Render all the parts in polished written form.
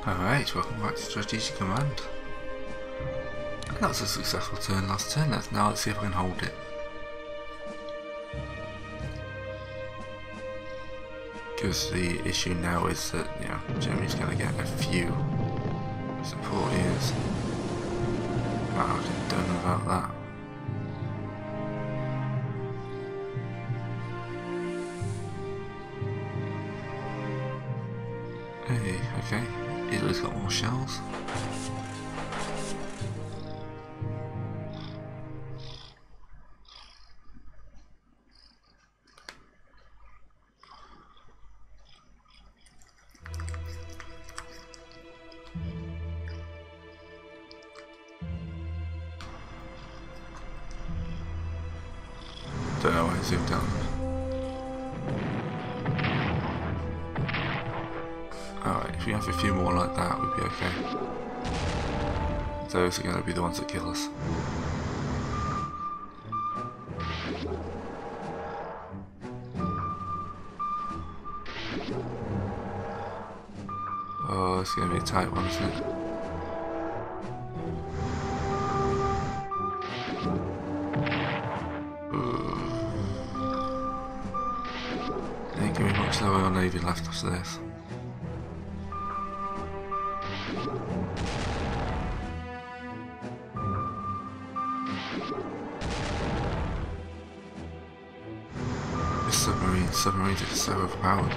Alright, welcome back to Strategic Command. And that was a successful turn last turn. Let's see if I can hold it. Because the issue now is that, you know, Germany's going to get a few support units. Wow, I don't know about that. Hey, okay. Italy's got more shells. Don't know why I zoomed down. Alright, if we have a few more like that, we'd be okay. Those are going to be the ones that kill us. Oh, it's going to be a tight one, isn't it? Ain't giving me much Royal Navy left after this. Submarines are just so overpowered.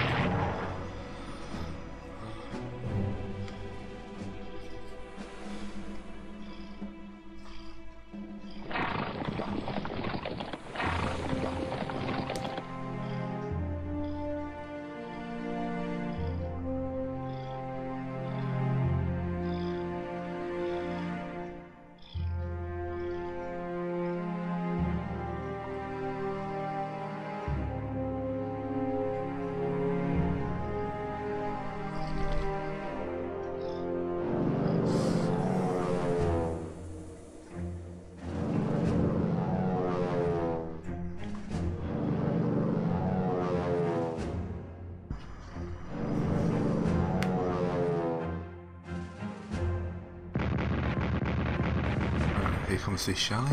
Here comes the shelling.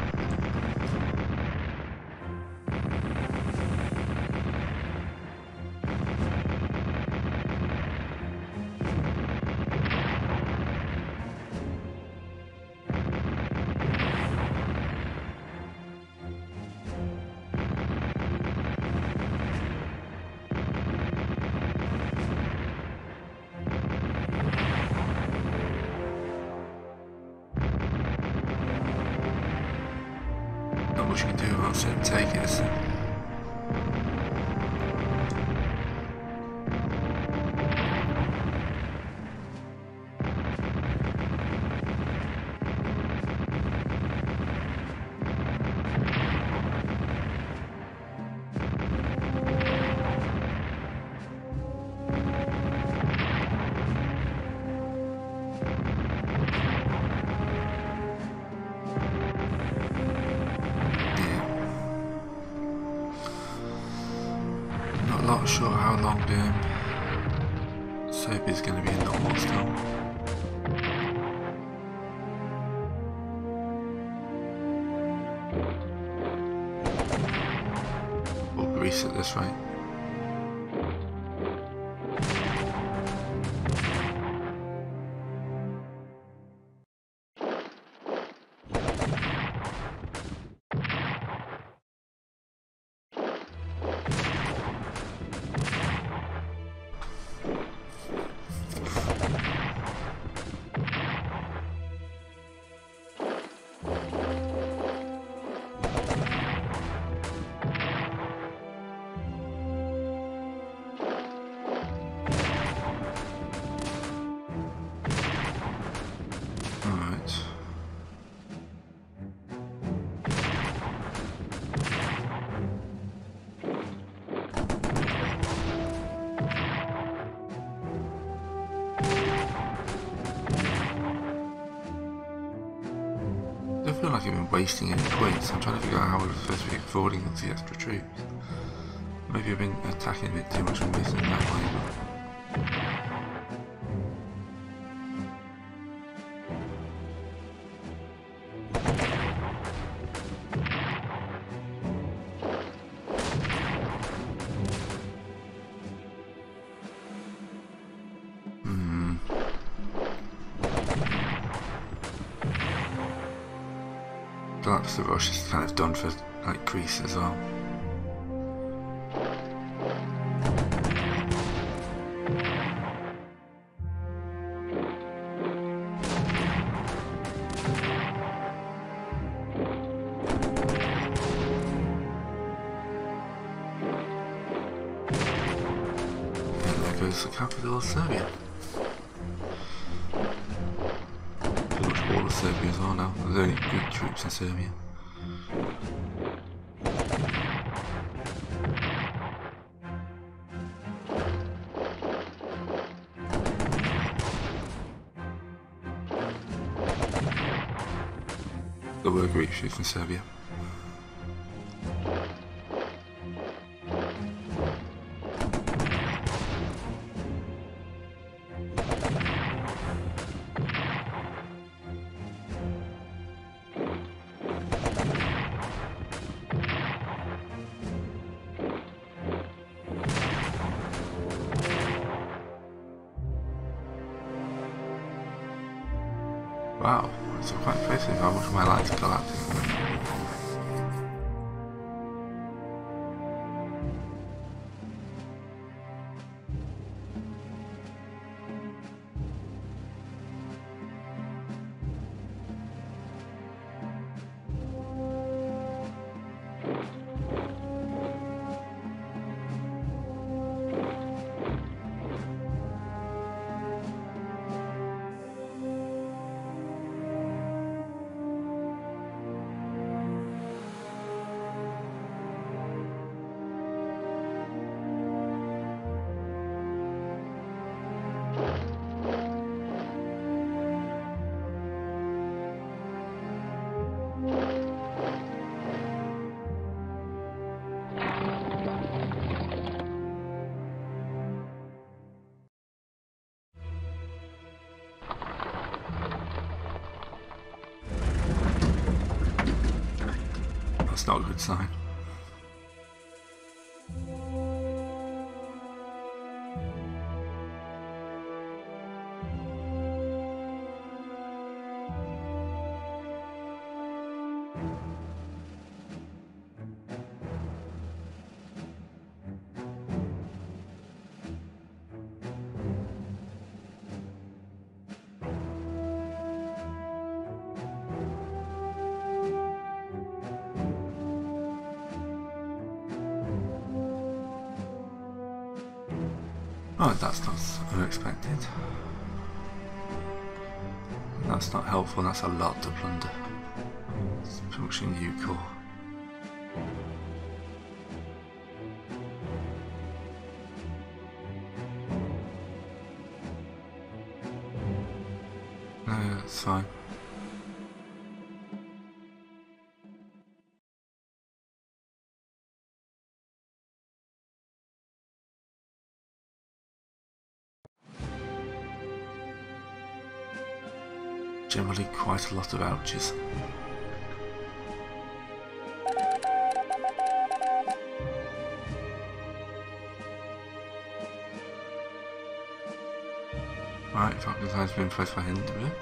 Not much you can do about it, take it, is there? Not sure how long Serbia's going to be in the war still. Or Greece at this rate. I feel like I've been wasting any points. I'm trying to figure out how we're supposed to be affording all the extra troops. Maybe I've been attacking a bit too much and wasting that way. Galapagos Rush is kind of done for like Greece as well. And there goes the capital of Serbia. Pretty much all of Serbia as well now. There's only Greek troops in Serbia. There were Greek troops in Serbia. Wow, it's quite impressive how much my lights are collapsing. That's not a good sign. Oh, that's not unexpected. That's not helpful, that's a lot to plunder. It's pretty much a new core. No, that's fine. Generally quite a lot of ouches. Right, Falcon's has been pressed by Hindenburg.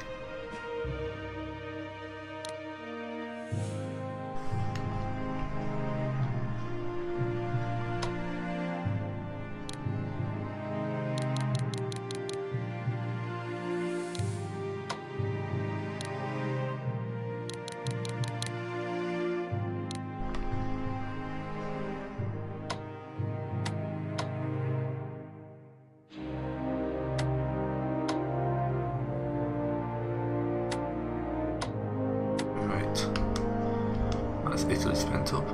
Italy spent up.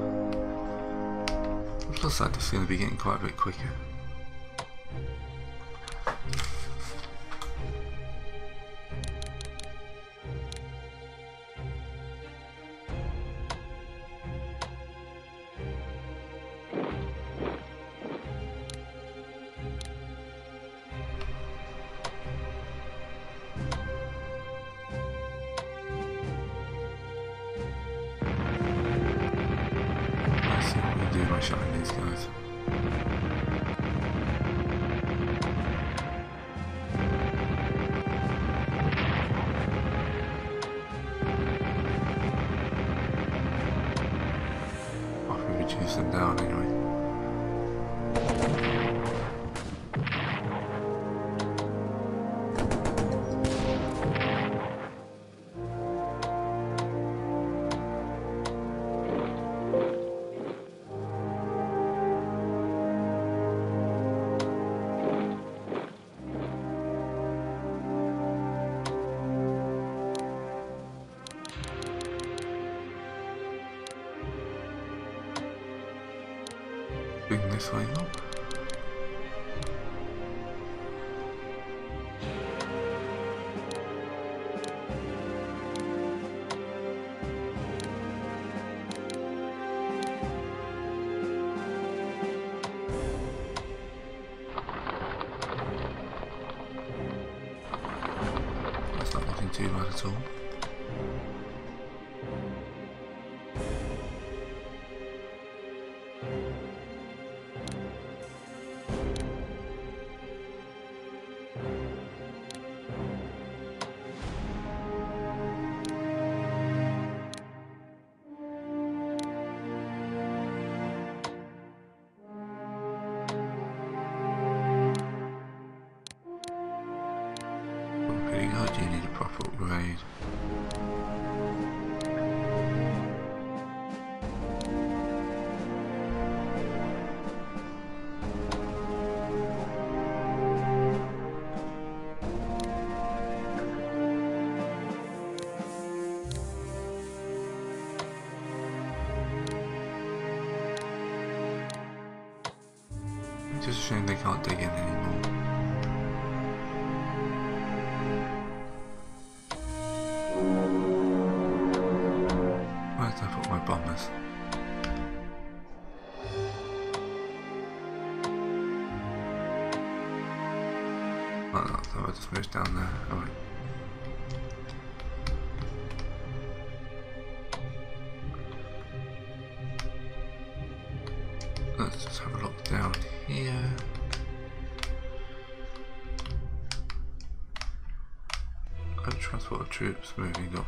It looks like it's going to be getting quite a bit quicker. Do my shot in these guys. close them down anyway. Bring this way up. That's not looking too bad at all. Pretty good, you need a proper upgrade. It's just a shame they can't dig in anymore. Where did I put my bombers? Oh, so I just moved down there. Alright. Let's just have a look down here. Transport of troops moving up.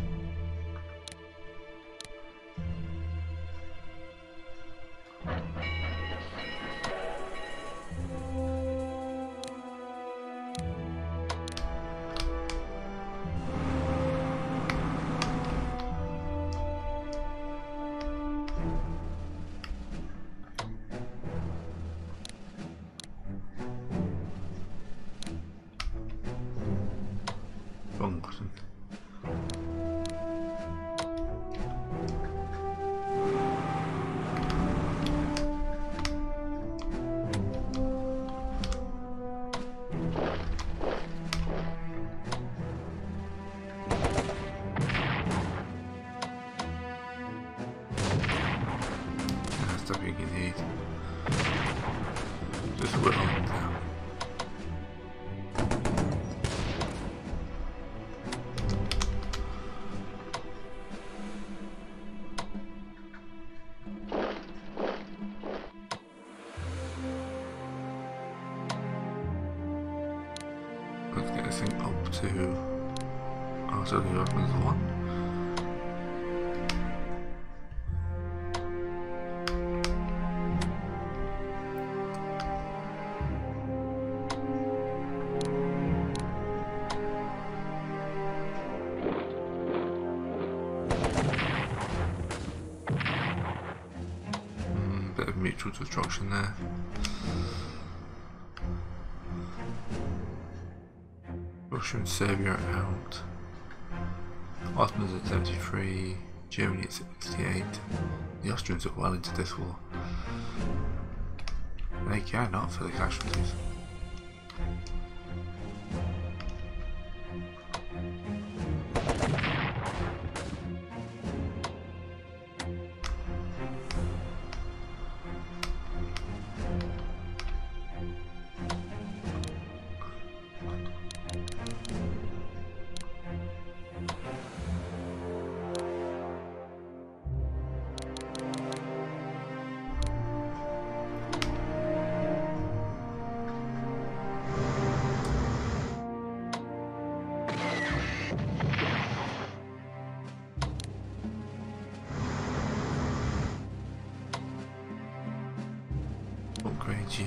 Wrong button. That's the big you need. Just whittle them down. Let's get this thing up to artillery weapons 1. Bit of mutual destruction there. Russia and Serbia are out. Ottomans at 73, Germany at 68. The Austrians are well into this war. They care not for the casualties.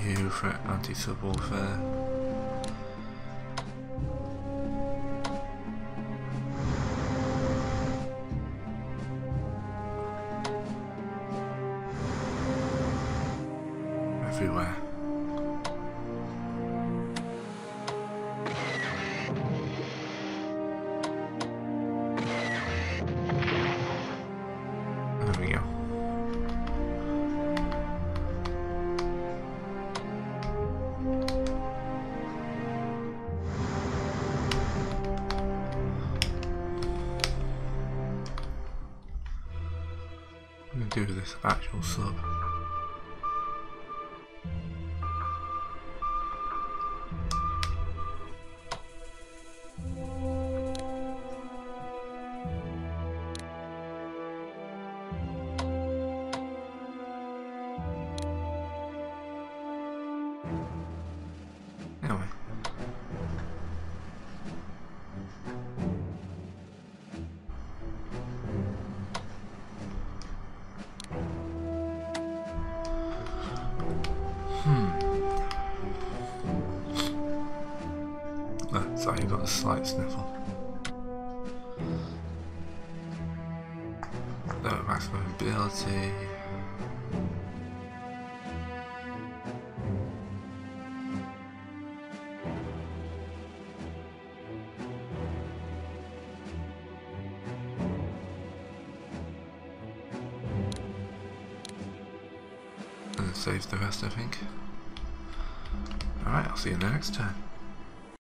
you for anti-sub warfare. Everywhere. There we go. I'm going to do this actual sub. Anyway. Sorry, you got a slight sniffle. Lower maximum ability. And it saves the rest, I think. Alright, I'll see you in the next turn.